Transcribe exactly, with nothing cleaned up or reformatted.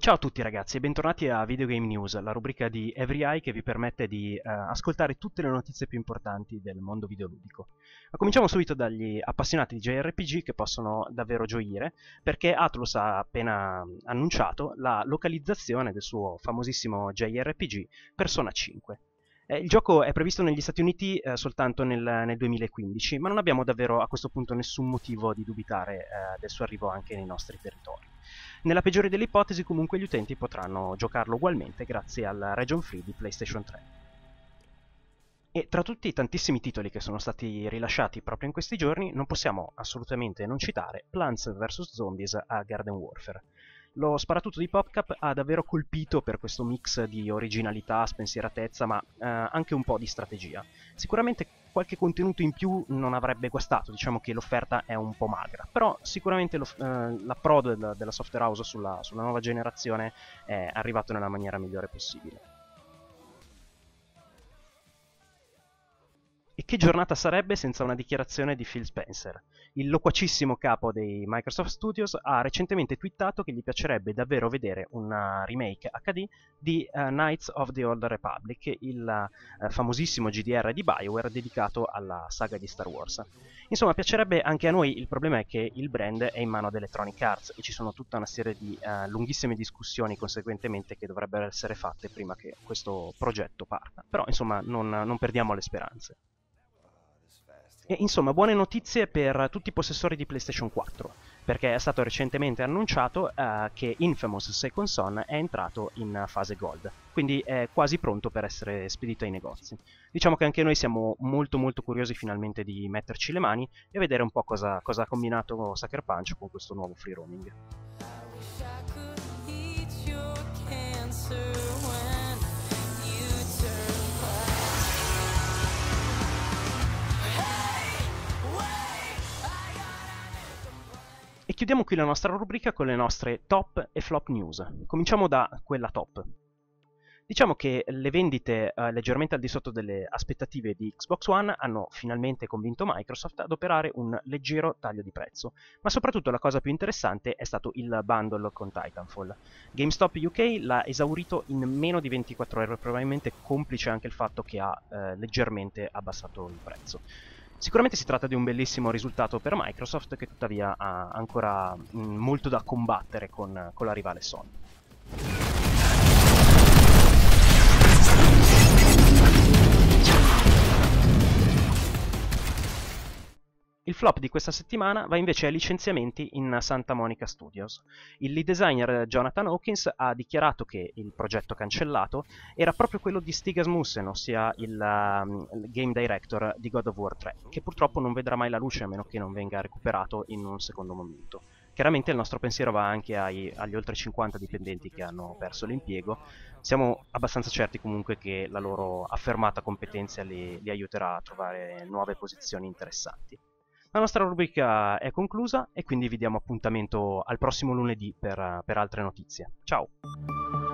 Ciao a tutti ragazzi e bentornati a Video Game News, la rubrica di EveryEye che vi permette di eh, ascoltare tutte le notizie più importanti del mondo videoludico. Ma cominciamo subito dagli appassionati di J R P G che possono davvero gioire, perché Atlus ha appena annunciato la localizzazione del suo famosissimo J R P G Persona cinque. Eh, il gioco è previsto negli Stati Uniti eh, soltanto nel, nel duemilaquindici, ma non abbiamo davvero a questo punto nessun motivo di dubitare eh, del suo arrivo anche nei nostri territori. Nella peggiore delle ipotesi comunque gli utenti potranno giocarlo ugualmente grazie al region free di PlayStation tre. E tra tutti i tantissimi titoli che sono stati rilasciati proprio in questi giorni non possiamo assolutamente non citare Plants versus. Zombies a Garden Warfare. Lo sparatutto di PopCap ha davvero colpito per questo mix di originalità, spensieratezza, ma eh, anche un po' di strategia. Sicuramente qualche contenuto in più non avrebbe guastato, diciamo che l'offerta è un po' magra, però sicuramente eh, l'approdo della, della software house sulla, sulla nuova generazione è arrivato nella maniera migliore possibile. E che giornata sarebbe senza una dichiarazione di Phil Spencer? Il loquacissimo capo dei Microsoft Studios ha recentemente twittato che gli piacerebbe davvero vedere una remake H D di uh, Knights of the Old Republic, il uh, famosissimo G D R di BioWare dedicato alla saga di Star Wars. Insomma, piacerebbe anche a noi, il problema è che il brand è in mano ad Electronic Arts e ci sono tutta una serie di uh, lunghissime discussioni conseguentemente che dovrebbero essere fatte prima che questo progetto parta. Però, insomma, non, non perdiamo le speranze. E insomma, buone notizie per tutti i possessori di PlayStation quattro, perché è stato recentemente annunciato uh, che Infamous Second Son è entrato in fase Gold, quindi è quasi pronto per essere spedito ai negozi. Diciamo che anche noi siamo molto molto curiosi finalmente di metterci le mani e vedere un po' cosa, cosa ha combinato Sucker Punch con questo nuovo free roaming. E chiudiamo qui la nostra rubrica con le nostre top e flop news. Cominciamo da quella top. Diciamo che le vendite eh, leggermente al di sotto delle aspettative di Xbox One hanno finalmente convinto Microsoft ad operare un leggero taglio di prezzo, ma soprattutto la cosa più interessante è stato il bundle con Titanfall. GameStop U K l'ha esaurito in meno di ventiquattro ore, probabilmente complice anche il fatto che ha eh, leggermente abbassato il prezzo. Sicuramente si tratta di un bellissimo risultato per Microsoft, che tuttavia ha ancora mh, molto da combattere con, con la rivale Sony. Il flop di questa settimana va invece ai licenziamenti in Santa Monica Studios. Il lead designer Jonathan Hawkins ha dichiarato che il progetto cancellato era proprio quello di Stig Asmussen, ossia il, um, il game director di God of War tre, che purtroppo non vedrà mai la luce a meno che non venga recuperato in un secondo momento. Chiaramente il nostro pensiero va anche ai, agli oltre cinquanta dipendenti che hanno perso l'impiego. Siamo abbastanza certi comunque che la loro affermata competenza li, li aiuterà a trovare nuove posizioni interessanti. La nostra rubrica è conclusa e quindi vi diamo appuntamento al prossimo lunedì per, per altre notizie. Ciao!